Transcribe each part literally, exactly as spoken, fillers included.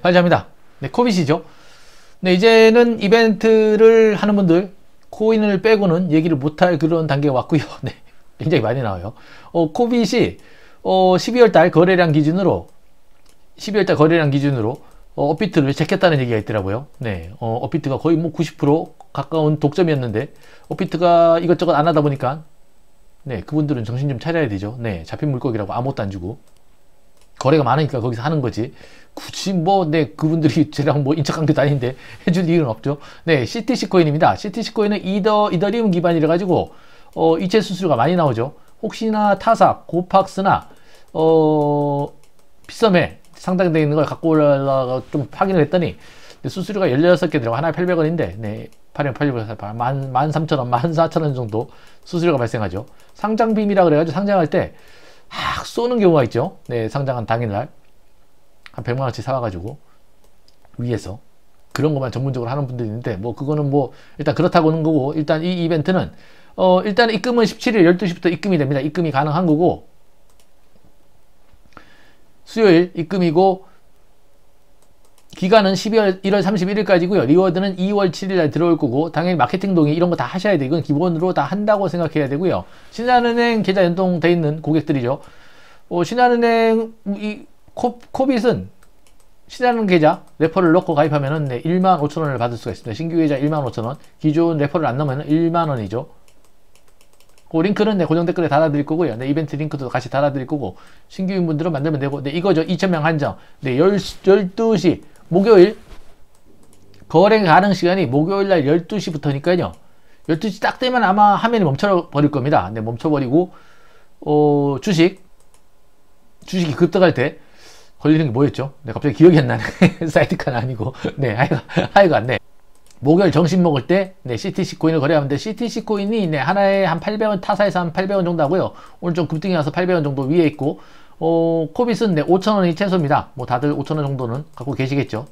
환영합니다. 네, 코빗이죠. 네, 이제는 이벤트를 하는 분들 코인을 빼고는 얘기를 못할 그런 단계가 왔고요. 네, 굉장히 많이 나와요. 어, 코빗이 어, 십이월 달 거래량 기준으로 십이월 달 거래량 기준으로 어, 업비트를 제꼈다는 얘기가 있더라고요. 네, 어, 업비트가 거의 뭐 구십 퍼센트 가까운 독점이었는데 업비트가 이것저것 안 하다 보니까 네, 그분들은 정신 좀 차려야 되죠. 네, 잡힌 물고기라고 아무것도 안 주고 거래가 많으니까 거기서 하는 거지. 굳이 뭐, 네, 그분들이 쟤랑 뭐 인척관계도 아닌데 해줄 일은 없죠. 네, 씨티씨 코인입니다. 씨티씨 코인은 이더, 이더리움 기반이라 가지고, 어, 이체 수수료가 많이 나오죠. 혹시나 타사, 고팍스나, 어, 빗썸에 상장되어 있는 걸 갖고 올라가 좀 확인을 했더니, 수수료가 열여섯 개 들어가 하나에 팔백 원인데, 네, 팔 원, 팔백 원, 만, 만 삼천 원, 만 사천 원 정도 수수료가 발생하죠. 상장빔이라 그래가지고 상장할 때, 막 쏘는 경우가 있죠. 네, 상장한 당일날 한 백만 원치 사와가지고 위에서 그런 것만 전문적으로 하는 분들이 있는데 뭐 그거는 뭐 일단 그렇다고 하는 거고, 일단 이 이벤트는 어 일단 입금은 십칠 일 열두 시부터 입금이 됩니다. 입금이 가능한 거고, 수요일 입금이고 기간은 십이월 일월 삼십일 일까지고요. 리워드는 이월 칠 일날 들어올 거고, 당연히 마케팅 동의 이런 거 다 하셔야 돼. 이건 기본으로 다 한다고 생각해야 되고요. 신한은행 계좌 연동돼 있는 고객들이죠. 어, 신한은행 이 코, 코빗은 신한은행 계좌 레퍼를 넣고 가입하면은 네, 일만 오천 원을 받을 수가 있습니다. 신규 계좌 일만 오천 원, 기존 레퍼를 안 넣으면 일만 원이죠. 그 링크는 네, 고정 댓글에 달아드릴 거고요. 네, 이벤트 링크도 같이 달아드릴 거고, 신규인 분들은 만들면 되고, 네, 이거죠. 이천 명 한정. 네, 열두 시 목요일 거래 가능 시간이 목요일 날 열두 시부터니까요. 열두 시 딱 되면 아마 화면이 멈춰버릴 겁니다. 네, 멈춰버리고, 어, 주식, 주식이 급등할 때 걸리는 게 뭐였죠? 네, 갑자기 기억이 안 나네. 사이트카는 아니고. 네, 하여간, 하여간, 네. 목요일 점심 먹을 때, 네, 씨티씨 코인을 거래하는데, 씨티씨 코인이, 네, 하나에 한 팔백 원, 타사에서 한 팔백 원 정도 하고요. 오늘 좀 급등이 와서 팔백 원 정도 위에 있고, 어, 코빗은 네, 오천 원이 최소입니다. 뭐 다들 오천 원 정도는 갖고 계시겠죠.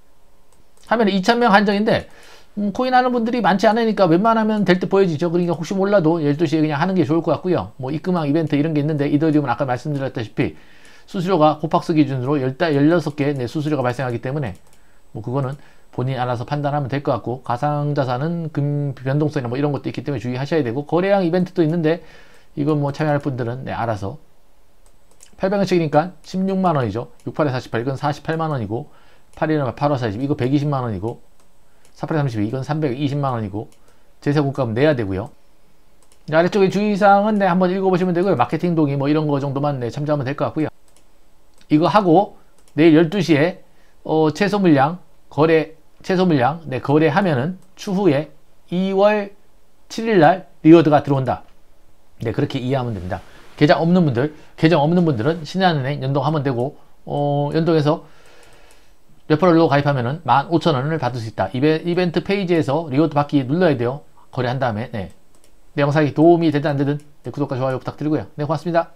하면 이천 명 한정인데, 음, 코인 하는 분들이 많지 않으니까 웬만하면 될 듯 보여지죠. 그러니까 혹시 몰라도 열두 시에 그냥 하는 게 좋을 것 같고요. 뭐 입금왕 이벤트 이런 게 있는데, 이더리움은 아까 말씀드렸다시피 수수료가 고팍스 기준으로 열여섯 개 네, 수수료가 발생하기 때문에 뭐 그거는 본인이 알아서 판단하면 될 것 같고, 가상자산은 금 변동성이나 뭐 이런 것도 있기 때문에 주의하셔야 되고, 거래량 이벤트도 있는데 이건 뭐 참여할 분들은 네, 알아서 팔백 원씩이니까 십육만 원이죠. 육팔에 사십팔, 이건 사십팔만 원이고, 팔일에 팔월 사십, 이거 백이십만 원이고, 사팔에 삼십이, 이건 삼백이십만 원이고, 제세공값은 내야 되고요. 아래쪽에 주의사항은 네, 한번 읽어보시면 되고요. 마케팅 동의 뭐 이런 거 정도만 네, 참조하면 될 것 같고요. 이거 하고 내일 열두 시에 어, 최소 물량 거래 최소 물량 네, 거래하면은 추후에 이월 칠 일날 리워드가 들어온다. 네, 그렇게 이해하면 됩니다. 계좌 없는 분들, 계정 없는 분들은 신한은행 연동하면 되고, 어, 연동해서 레퍼럴로 가입하면은 만 오천 원을 받을 수 있다. 이베, 이벤트 페이지에서 리워드 받기 눌러야 돼요. 거래한 다음에. 네. 내 영상이 도움이 되든 안 되든 네, 구독과 좋아요 부탁드리고요. 네, 고맙습니다.